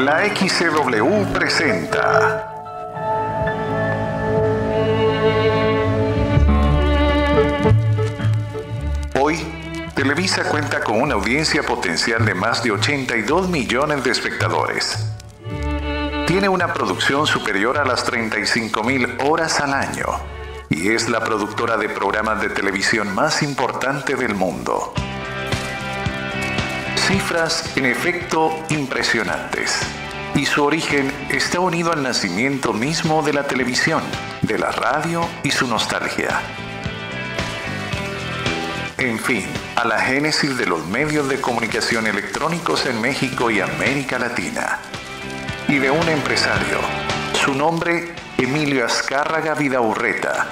La XCW presenta. Hoy, Televisa cuenta con una audiencia potencial de más de 82 millones de espectadores. Tiene una producción superior a las 35,000 horas al año y es la productora de programas de televisión más importante del mundo. Cifras, en efecto, impresionantes. Y su origen está unido al nacimiento mismo de la televisión, de la radio y su nostalgia. En fin, a la génesis de los medios de comunicación electrónicos en México y América Latina. Y de un empresario, su nombre, Emilio Azcárraga Vidaurreta.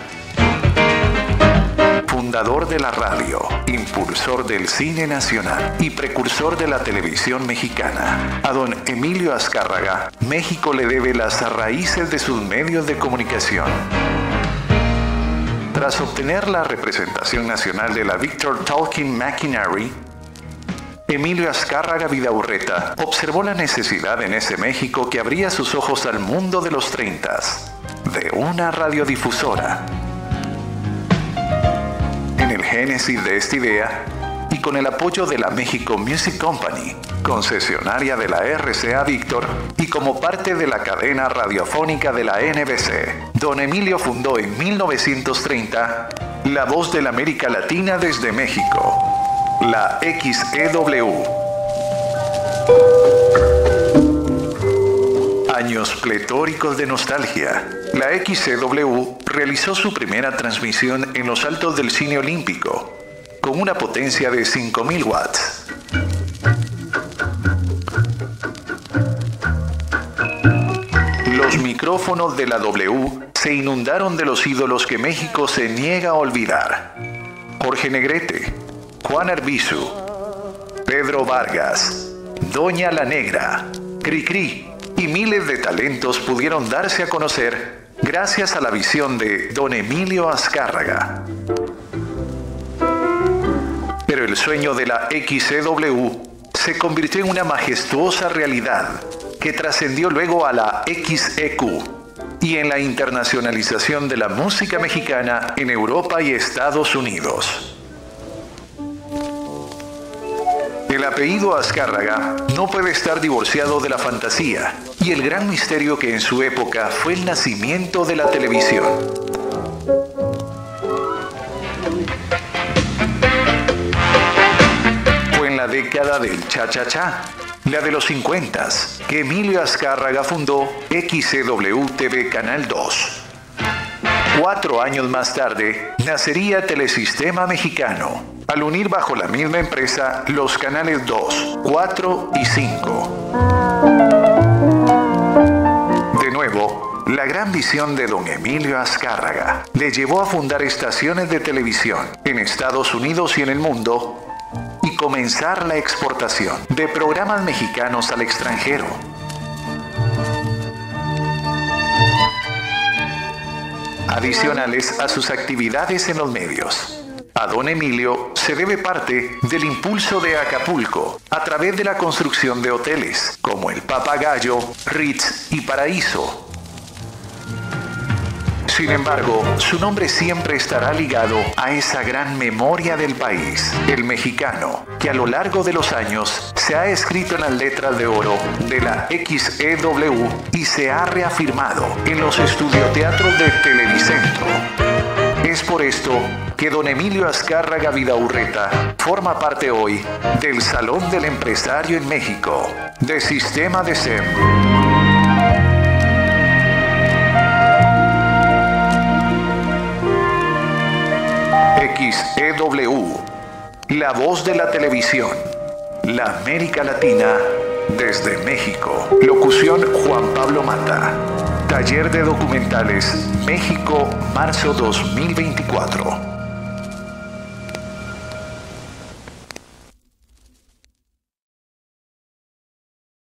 Fundador de la radio, impulsor del cine nacional y precursor de la televisión mexicana. A don Emilio Azcárraga, México le debe las raíces de sus medios de comunicación. Tras obtener la representación nacional de la Victor Talking Machinery, Emilio Azcárraga Vidaurreta observó la necesidad en ese México que abría sus ojos al mundo de los 30s, de una radiodifusora. En el génesis de esta idea, y con el apoyo de la México Music Company, concesionaria de la RCA Víctor, y como parte de la cadena radiofónica de la NBC, don Emilio fundó en 1930 La Voz de la América Latina desde México, la XEW. Años pletóricos de nostalgia. La XCW realizó su primera transmisión en los altos del Cine Olímpico, con una potencia de 5,000 watts. Los micrófonos de la W se inundaron de los ídolos que México se niega a olvidar. Jorge Negrete, Juan Arbizu, Pedro Vargas, Doña la Negra, Cricri y miles de talentos pudieron darse a conocer gracias a la visión de don Emilio Azcárraga. Pero el sueño de la XCW se convirtió en una majestuosa realidad que trascendió luego a la XEQ y en la internacionalización de la música mexicana en Europa y Estados Unidos. El apellido Azcárraga no puede estar divorciado de la fantasía y el gran misterio que en su época fue el nacimiento de la televisión. Fue en la década del cha-cha-cha, la de los 50s, que Emilio Azcárraga fundó XCW TV Canal 2. 4 años más tarde, nacería Telesistema Mexicano, al unir bajo la misma empresa los canales 2, 4 y 5. De nuevo, la gran visión de don Emilio Azcárraga le llevó a fundar estaciones de televisión en Estados Unidos y en el mundo y comenzar la exportación de programas mexicanos al extranjero. Adicionales a sus actividades en los medios, a don Emilio se debe parte del impulso de Acapulco a través de la construcción de hoteles como el Papagayo, Ritz y Paraíso. Sin embargo, su nombre siempre estará ligado a esa gran memoria del país, el mexicano, que a lo largo de los años se ha escrito en las letras de oro de la XEW y se ha reafirmado en los estudioteatros de Televicentro. Es por esto que don Emilio Azcárraga Vidaurreta forma parte hoy del Salón del Empresario en México, de Sistema de SEM. XEW, la voz de la televisión, la América Latina desde México. Locución Juan Pablo Mata. Taller de documentales, México, marzo 2024.